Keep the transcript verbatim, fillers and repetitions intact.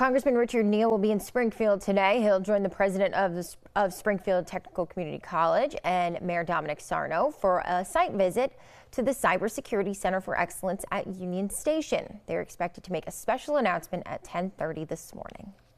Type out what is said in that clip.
Congressman Richard Neal will be in Springfield today. He'll join the president of, the, of Springfield Technical Community College and Mayor Dominic Sarno for a site visit to the Cybersecurity Center for Excellence at Union Station. They're expected to make a special announcement at ten thirty this morning.